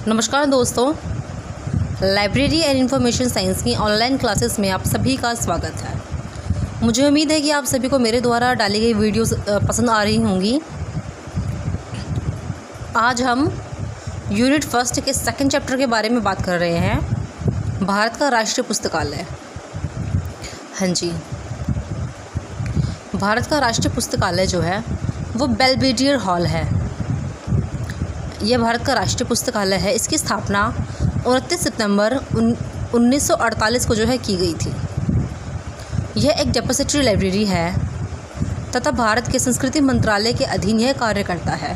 नमस्कार दोस्तों, library and information science की ऑनलाइन क्लासेस में आप सभी का स्वागत है। मुझे उम्मीद है कि आप सभी को मेरे द्वारा डाली गई वीडियोस पसंद आ रही होंगी। आज हम यूनिट फर्स्ट के सेकंड चैप्टर के बारे में बात कर रहे हैं, भारत का राष्ट्रीय पुस्तकालय। हाँ जी, भारत का राष्ट्रीय पुस्तकालय जो है वो बेल्वेडियर हॉल है। यह भारत का राष्ट्रीय पुस्तकालय है। इसकी स्थापना 29 सितंबर 1948 को जो है की गई थी। यह एक डिपॉजिटरी लाइब्रेरी है तथा भारत के संस्कृति मंत्रालय के अधीन यह कार्य करता है।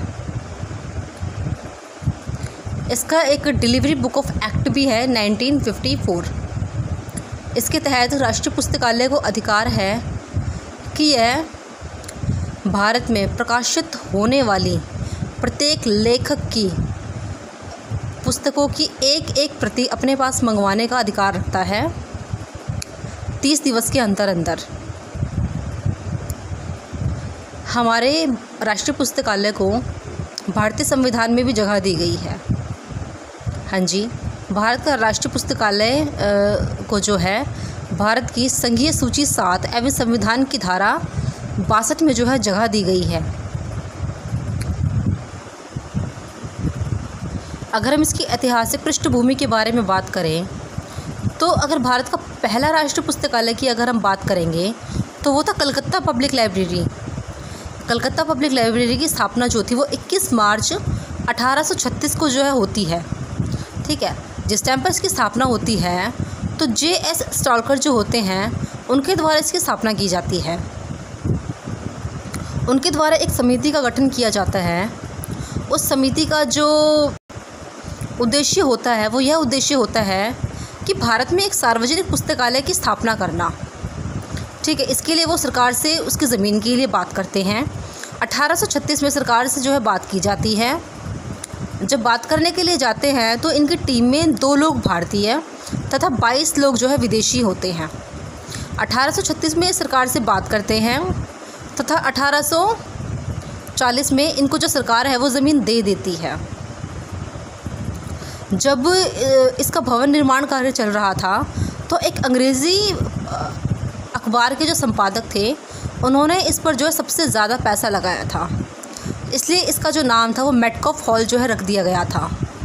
इसका एक डिलीवरी बुक ऑफ एक्ट भी है 1954। इसके तहत राष्ट्रीय पुस्तकालय को अधिकार है कि यह भारत में प्रकाशित होने वाली प्रत्येक लेखक की पुस्तकों की एक प्रति अपने पास मंगवाने का अधिकार रखता है 30 दिवस के अंदर। हमारे राष्ट्रीय पुस्तकालय को भारतीय संविधान में भी जगह दी गई है। हाँ जी, भारत का राष्ट्रीय पुस्तकालय को जो है भारत की संघीय सूची 7 एवं संविधान की धारा 62 में जो है जगह दी गई है। अगर हम इसकी ऐतिहासिक पृष्ठभूमि के बारे में बात करें तो अगर भारत का पहला राष्ट्रीय पुस्तकालय की अगर हम बात करेंगे तो वो था Calcutta public library. Calcutta public library की स्थापना जो थी वो 21 मार्च 1836 को जो है होती है। ठीक है, जिस टाइम पर इसकी स्थापना होती है तो J.S. स्टॉलकर जो होते हैं उनके द्वारा इसकी स्थापना की जाती है। उनके द्वारा एक समिति का गठन किया जाता है। उस समिति का जो उद्देश्य होता है वो यह उद्देश्य होता है कि भारत में एक सार्वजनिक पुस्तकालय की स्थापना करना। ठीक है, इसके लिए वो सरकार से उसकी ज़मीन के लिए बात करते हैं। 1836 में सरकार से जो है बात की जाती है। जब बात करने के लिए जाते हैं तो इनकी टीम में 2 लोग भारतीय तथा 22 लोग जो है विदेशी होते हैं। 1836 में सरकार से बात करते हैं तथा 1840 में इनको जो सरकार है वो ज़मीन दे देती है। जब इसका भवन निर्माण कार्य चल रहा था तो एक अंग्रेज़ी अखबार के जो संपादक थे उन्होंने इस पर जो है सबसे ज़्यादा पैसा लगाया था, इसलिए इसका जो नाम था वो मेटकॉफ हॉल जो है रख दिया गया था।